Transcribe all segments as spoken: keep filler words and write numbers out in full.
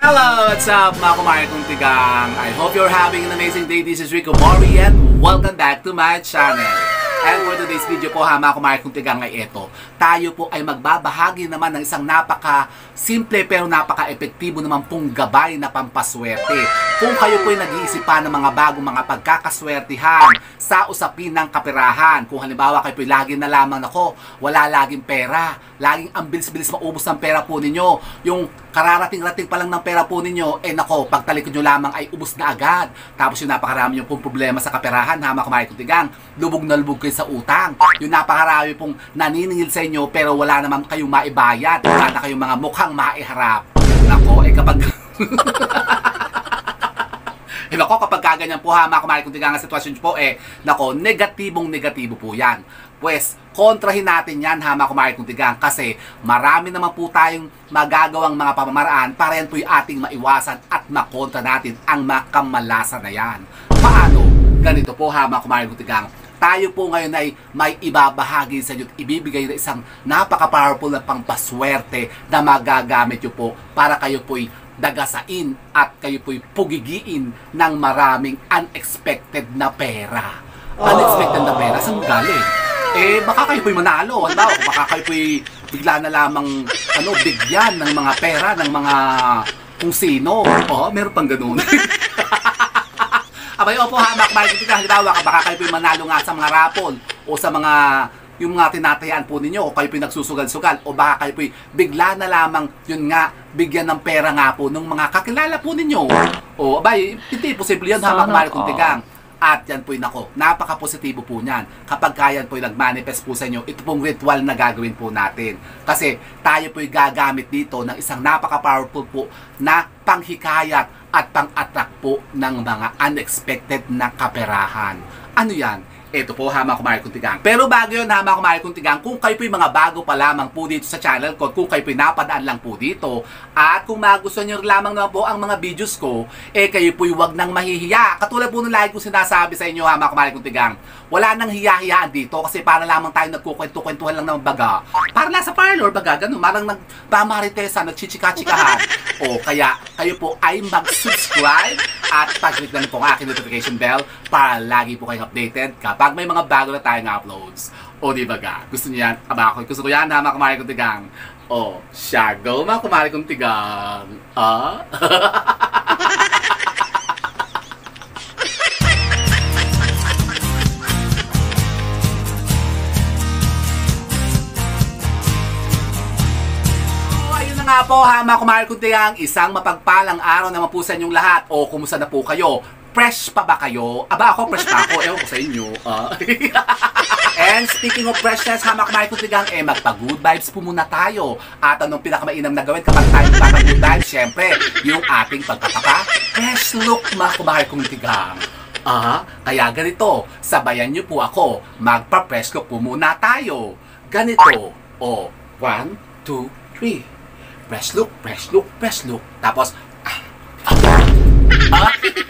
Hello! What's up mga kumare kong tigang? I hope you're having an amazing day. This is Rico Mori and welcome back to my channel. And for today's video po ha mga kumare kong tigang ay ito. Tayo po ay magbabahagi naman ng isang napaka-simple pero napaka-epektibo naman pong gabay na pampaswerte. Kung kayo po ay nag-iisipan ng mga bagong mga pagkakaswertihan sa usapin ng kaperahan. Kung halimbawa kayo po ay lagi na lamang nako, wala laging pera. Laging ang bilis-bilis maubos ng pera po ninyo. Yung kararating-rating pa lang ng pera po ninyo, eh nako, pagtalikod nyo lamang ay ubos na agad. Tapos yung napakarami yung pong problema sa kaperahan, ha mga kumare kong tigang, lubog na lubog kayo sa utang. Yung napakarami pong naniningil sa inyo pero wala naman kayong maibayad. Wala na kayong mga mukhang maiharap. Nako, eh kapag... Eh nako, kapag kaganyan po ha mga kumare kong tigang ang sitwasyon po, eh nako, negatibong negatibo po yan. Pues, kontrahin natin yan ha mga kumare kong tigang kasi marami naman po tayong magagawang mga pamamaraan para yan po yung ating maiwasan at makontra natin ang makamalasan na yan. Paano? Ganito po ha mga kumare kong tigang. Tayo po ngayon ay may ibabahagi sa inyo at ibibigay na isang napaka-powerful na pampaswerte na magagamit nyo po para kayo po'y dagasain at kayo po'y pugigiin ng maraming unexpected na pera. Unexpected na pera? Saan galing? Eh, baka kayo po'y manalo. Ano? Baka kayo po'y bigla na lamang ano, bigyan ng mga pera, ng mga kung sino. Oh, meron pang ganun. Abay, opo ha, mga kumare kong tigang, halimbawa, baka kayo po'y manalo nga sa mga rapol o sa mga yung mga tinatayaan po ninyo o kayo po'y nagsusugal-sugal o baka kayo po'y bigla na lamang yun nga, bigyan ng pera nga po ng mga kakilala po ninyo. O, abay, hindi posible yan ha, mga kumare kong tigang. At yan po'y nako, napaka-positibo po niyan. Kapag kaya po'y nag-manifest po sa inyo, ito pong ritual na gagawin po natin. Kasi tayo po'y gagamit dito ng isang napaka-powerful po na panghikayat at pang-attract po ng mga unexpected na kaperahan. Ano yan? Ito po ha mga kumare kong tigang. Pero bago yun ha mga kumare kong tigang, kung kayo po'y mga bago pa lamang po dito sa channel ko, kung kayo po'y napadaan lang po dito, at kung magustuhan nyo lamang naman po ang mga videos ko, eh kayo po'y wag nang mahihiya. Katulad po nung lagi ko sinasabi sa inyo ha mga kumare kong tigang, wala nang hiya-hiyaan dito kasi para lamang tayo nagkukwento-kwentuhan lang ng baga. Para lang sa parlor, baga, ganun, marang nagpamaritesa, nagchichika-chikahan. O kaya kayo po ay mag-subscribe at pag-click na po ang aking notification bell para lagi po kayong updated kapag may mga bago na tayong uploads. O di ba ga? Gusto niyo yan? Aba ako, gusto ko yan ha mga kumare kong tigang. O, siya go mga kumare kong tigang. Ah? nga po ha mga kumare kong tigang, isang mapagpalang araw naman po sa inyong lahat. O kumusta na po kayo? Fresh pa ba kayo? Aba ako fresh pa ako, ewan ko sa inyo. Uh. And speaking of freshness ha mga kumare kong tigang, eh magpa-good vibes po muna tayo. At anong pinakamainam na gawin kapag tayo magpa-good vibes? Siyempre, yung ating pagpapaka fresh look mga kumare kong tigang. Ah, kaya ganito, sabayan niyo po ako, magpa-fresh look po muna tayo. Ganito, o, one, two, three. Fresh look, fresh look, fresh look. Tapos, ah, ah,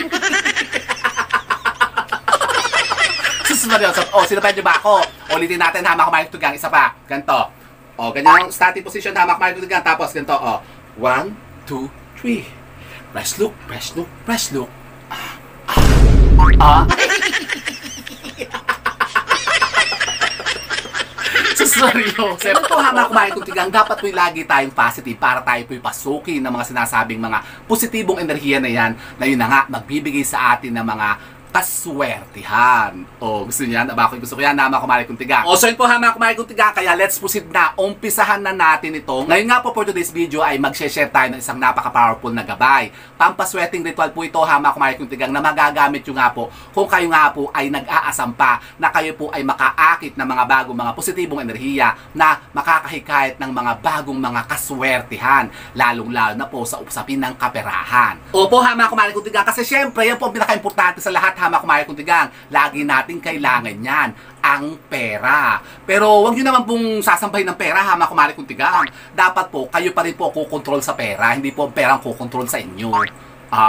susunod yun. So, oh, sinabayan niyo ba ako? Ulitin natin ha, mga kumare kong tigang, isa pa. Ganito. O, ganyan ang starting position ha, mga kumare kong tigang. Tapos, ganito, o. One, two, three. Fresh look, fresh look, fresh look. Ah, ah, ah. Seryoso. Pero po ha mga kumare kong tigang, dapat po'y lagi tayong positive para tayo po'y pasukin ng mga sinasabing mga positibong enerhiya na yan na yun na nga magbibigay sa atin ng mga kaswertihan. O, gusto niyan? Aba ako, gusto ko yan na mga kumare kong tigang. O, so yun po ha mga kumare kong tigang, kaya let's proceed na. Umpisahan na natin ito. Ngayon nga po for today's video ay mag-share tayo ng isang napaka-powerful na gabay. Pampaswerting ritual po ito ha mga kumare kong tigang na magagamit nyo nga po kung kayo nga po ay nag-aasam pa na kayo po ay makaakit ng mga bagong mga positibong enerhiya na makakahikayat ng mga bagong mga kaswertihan. Lalong-lalo na po sa usapin ng kaperahan. Opo ha mga kumare kong tigang, kasi syempre yan po ang pinaka-importante sa lahat ha mga kumare kong tigang, lagi natin kailangan yan, ang pera. Pero wag nyo naman pong sasampahin ng pera ha mga kumare kong tigang. Dapat po, kayo pa rin po kukontrol sa pera, hindi po ang pera ang kukontrol sa inyo. Ah.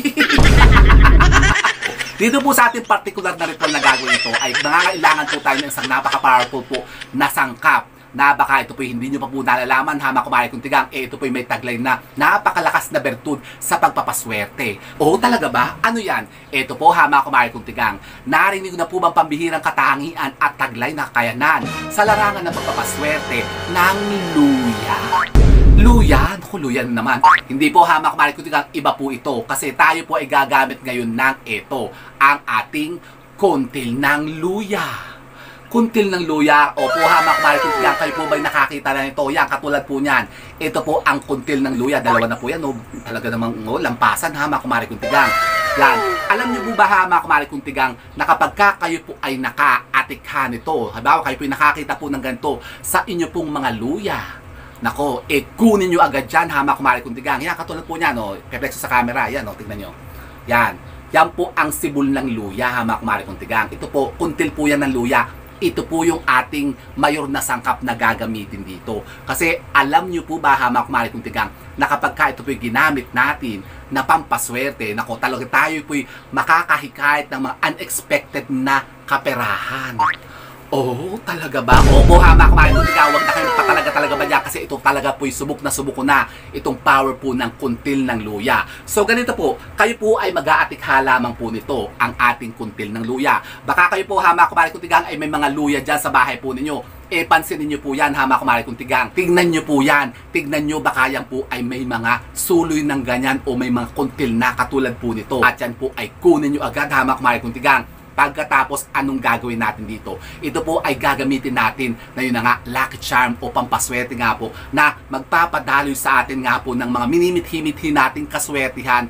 Dito po sa ating particular na ritual na gagawin ito ay nangangailangan po tayo ng isang napaka-powerful po na sangkap na baka ito po hindi nyo pa po nalalaman ha mga kumare kong tigang, eh ito po may tagline na napakalakas na bertud sa pagpapaswerte. O talaga ba? Ano yan? Ito po ha mga kumare kong tigang, narinig na po bang pambihirang katangian at taglay na kakayanan sa larangan ng pagpapaswerte ng luya? Luya? Naku, luya naman. Hindi po ha mga kumare kong tigang, iba po ito kasi tayo po ay gagamit ngayon ng ito, ang ating kuntil ng luya. Kuntil ng luya. Opo ha mga kumare kong tigang, kayo po ba'y nakakita na ito? Yan, katulad po niyan. Ito po ang kuntil ng luya. Dalawa na po yan. No? Talaga namang oh, lampasan ha mga kumare kong tigang. Yan. Alam niyo po ba ha mga kumare kong tigang na kapag ka kayo po ay nakaatikha nito, halimbawa kayo po ay nakakita po ng ganito sa inyo pong mga luya, nako, eh kunin nyo agad dyan ha mga kumare kong tigang. Yan, katulad po niyan. No? Peplex sa camera. Yan, no? Tingnan nyo. Yan. Yan po ang sibol ng luya ha mga kumare kong tigang. Ito po, kuntil po yan ng luya. Ito po yung ating mayor na sangkap na gagamitin dito. Kasi alam nyo po ba ha mga kumare kong tigang na kapag ka ito po yung ginamit natin na pampaswerte, nako talaga tayo po yung makakahikayat ng mga unexpected na kaperahan. Oh, talaga ba? Opo ha mga kumare kong tigang, huwag na kayo patalaga-talaga ba dyan kasi ito talaga po yung subok na subok ko na itong power po ng kuntil ng luya. So ganito po, kayo po ay mag-aatikha lamang po nito ang ating kuntil ng luya. Baka kayo po ha mga kumare kong tigang ay may mga luya dyan sa bahay po ninyo. Eh pansinin nyo po yan ha mga kumare kong tigang. Tignan nyo po yan. Tignan nyo baka yan po ay may mga suloy ng ganyan o may mga kuntil na katulad po nito. At yan po ay kunin nyo agad ha mga kumare kong tigang. Pagkatapos, anong gagawin natin dito? Ito po ay gagamitin natin na yun na nga, lucky charm o pampaswerte nga po na magpapadaloy sa atin nga po ng mga minimithi-mithi nating kaswertihan.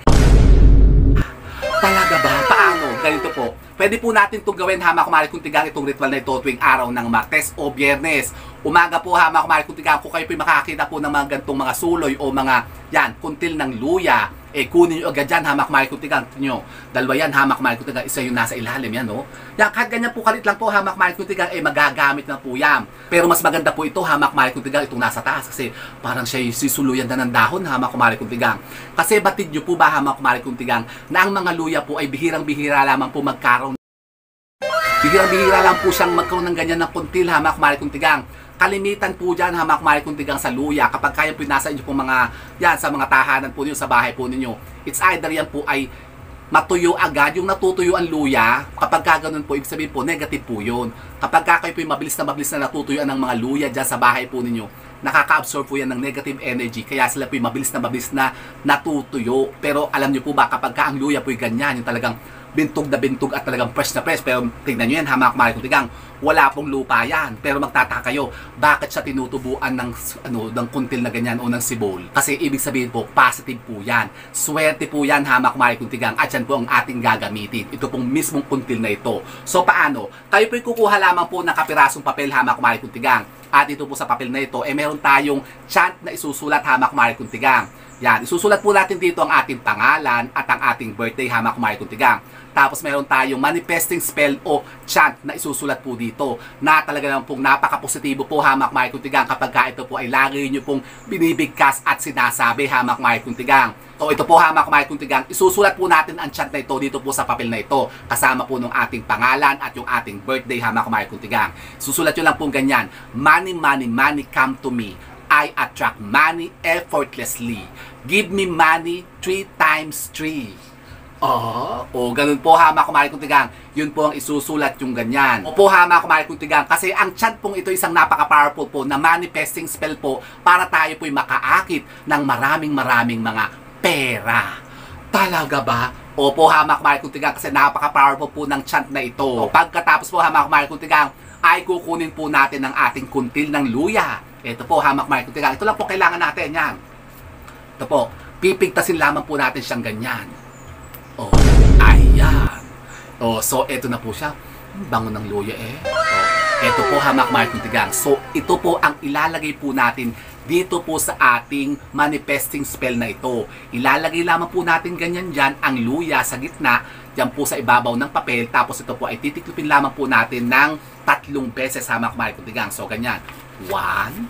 Talaga ba? Paano? Ganito po. Pwede po natin itong gawin ha mga kumare kong tigang itong ritual na ito tuwing araw ng Martes o Biyernes. Umaga po ha mga kumare kong tigang, kung kayo po makakita po ng mga gantong mga suloy o mga yan, kuntil ng luya, eh kunin nyo agad yan ha mga kumare kong tigang. Nyo, dalawa yan ha mga kumare kong tigang, isa yung nasa ilalim yan no. Yan, kahit ganyan po kalit lang po ha mga kumare kong tigang, eh magagamit na po yan. Pero mas maganda po ito ha mga kumare kong tigang itong nasa taas kasi parang siya sisuluyan na ng dahon ha mga kumare kong tigang. Kasi batid nyo po ba ha mga kumare kong tigang na ang mga luya po ay bihirang-bihira lamang po magkaroon. Bihirang-bihira lang po siyang magkaroon ng ganyan ng kuntil ha mga kumare kong tigang. Kalimitan po dyan ha mga kumare kong tigang sa luya kapag kaya po nasa inyo pong mga yan sa mga tahanan po ninyo sa bahay po ninyo. It's either yan po ay matuyo agad, yung natutuyo ang luya, kapag kaganoon po, ibig sabihin po, negative po yun. Kapag kayo po yung mabilis na mabilis na natutuyuan ng mga luya dyan sa bahay po ninyo, nakaka-absorb po yan ng negative energy, kaya sila po yung mabilis na mabilis na natutuyo. Pero alam nyo po ba, kapag ka ang luya po yung ganyan, yung talagang bintog na bintog at talagang fresh na fresh, pero tingnan nyo yan ha mga kumare kong tigang, wala pong lupa yan. Pero magtataka kayo, bakit siya tinutubuan ng, ano, ng kuntil na ganyan o ng sibol? Kasi ibig sabihin po, positive po yan. Swerte po yan ha mga kumare kong tigang, at yan po ang ating gagamitin. Ito pong mismong kuntil na ito. So paano? Kayo po'y kukuha lamang po ng kapirasong papel ha mga kumare kong tigang. At ito po sa papel na ito, eh meron tayong chant na isusulat ha mga kumare kong tigang. Yan, isusulat po natin dito ang ating pangalan at ang ating birthday ha mga kumare kong tigang. Tapos meron tayong manifesting spell o chant na isusulat po dito na talaga naman pong napaka-positibo po ha mga kumare kong tigang kapag ka ito po ay lagi nyo pong binibigkas at sinasabi ha mga kumare kong tigang. So ito po ha mga kumare kong tigang, isusulat po natin ang chant na ito dito po sa papel na ito kasama po ng ating pangalan at yung ating birthday ha mga kumare kong tigang. Susulat nyo lang pong ganyan, money, money, money come to me. I attract money effortlessly. Give me money three times three. Oh, oh, ganun po ha mga kumare kong tigang. Yun po ang isusulat yung ganyan. O po ha mga kumare kong tigang, kasi ang chant pong ito isang napaka-powerful po na manifesting spell po para tayo po'y makaakit ng maraming maraming mga pera. Talaga ba? Opo ha mga kumare kong tigang, kasi napaka-powerful po ng chant na ito. O pagkatapos po ha mga kumare kong tigang, ay kukunin po natin ang ating kuntil ng luya. Ito po ha mga kumare kong tigang, ito lang po kailangan natin yan. Ito po, pipigtasin lamang po natin siyang ganyan. Oh, ayan. Oh, so ito na po siya. Bango ng luya eh. Oh, ito po ha mga kumare kong tigang. So ito po ang ilalagay po natin dito po sa ating manifesting spell na ito. Ilalagay lamang po natin ganyan dyan ang luya sa gitna, dyan po sa ibabaw ng papel. Tapos ito po ay titiklopin lamang po natin ng tatlong beses ha mga kumare kong tigang. So ganyan. One,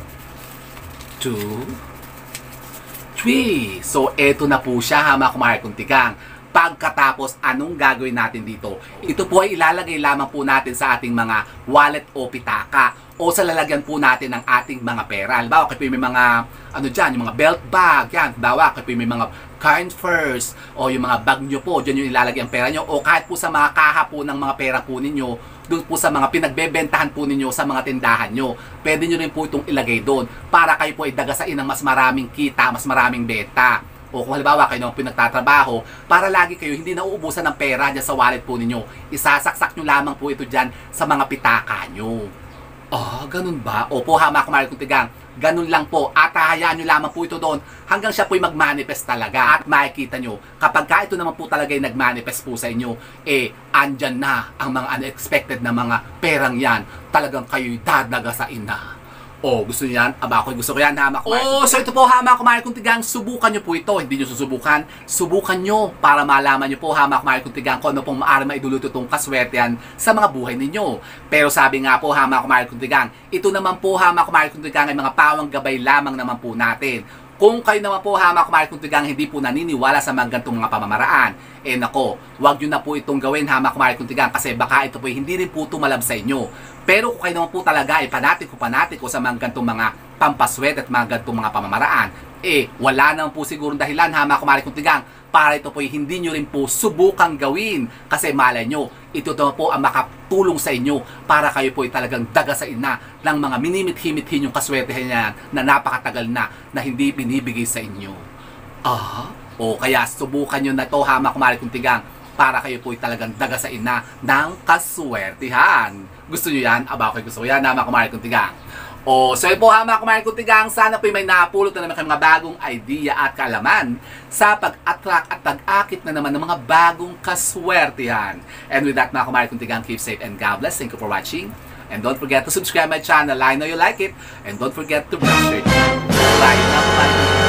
two, three. So eto na po siya ha mga kumare kong tigang. Pagkatapos, anong gagawin natin dito? Ito po ay ilalagay lamang po natin sa ating mga wallet o pitaka. o sa lalagyan po natin ng ating mga pera. Halimbawa, kayo po may mga, ano dyan, yung mga belt bag, yan. Halimbawa, kayo po may mga kind purse, o yung mga bag nyo po, dyan yung ilalagay ang pera nyo, o kahit po sa mga kaha po ng mga pera po ninyo, doon po sa mga pinagbebentahan po ninyo sa mga tindahan nyo. Pwede nyo rin po itong ilagay doon para kayo po ay dagasain ng mas maraming kita, mas maraming benta. O kung halimbawa kayo nang pinagtatrabaho, para lagi kayo hindi nauubusan ng pera dyan sa wallet po ninyo, isasaksak nyo lamang po ito dyan sa mga pitaka nyo. Ah, ganun ba? Opo ha mga kumari kong tigang, ganun lang po at hahayaan nyo lamang po ito doon hanggang siya po'y mag-manifest talaga. At makikita nyo, kapag ka ito naman po talaga ay nag-manifest po sa inyo, eh, andyan na ang mga unexpected na mga perang yan. Talagang kayo'y dadagasain na. Oh, gusto niyo yan? Aba, ako gusto ko yan, hama kumain. Oh, so ito po, hama kumain kung tigang, subukan nyo po ito. Hindi nyo susubukan, subukan nyo para malaman nyo po, hama kumain kung tigang, kung ano pong maaari maidulot itong kaswertehan sa mga buhay ninyo. Pero sabi nga po, hama kumain kung tigang, ito naman po, hama kumain kung tigang, ay mga pawang gabay lamang naman po natin. Kung kayo naman po, hama kumain kung tigang, hindi po naniniwala sa mga gantong mga pamamaraan, eh nako, wag nyo na po itong gawin, hama kumain kung tigang, kasi baka ito po hindi rin po tumalab sa inyo. Pero kung kayo naman po talaga ay panatiko panatiko sa mga gantong mga pampaswet at mga gantong mga pamamaraan, eh wala naman po sigurong dahilan, hama kumari kung tigang, para ito po hindi nyo rin po subukang gawin. Kasi malay nyo, ito naman po ang makatulong sa inyo para kayo po ay talagang dagasain na ng mga minimit-himit-hin yung kaswertehan niyan na napakatagal na na hindi binibigay sa inyo. Ah, o kaya subukan nyo na to, hama kumari kung tigang, para kayo po ay talagang dagasain na ng kaswertihan. Gusto nyo yan? Aba, okay, gusto ko yan, hama kumari kung tigang. O, so yun po, hama kumari kung tigang, sana po may napulot na naman kayo mga bagong idea at kaalaman sa pag-attract at pag-akit na naman ng mga bagong kaswertihan. And with that, mga kumari kung tigang, keep safe and God bless. Thank you for watching. And don't forget to subscribe my channel. I know you like it. And don't forget to brush your teeth. Bye na, bye.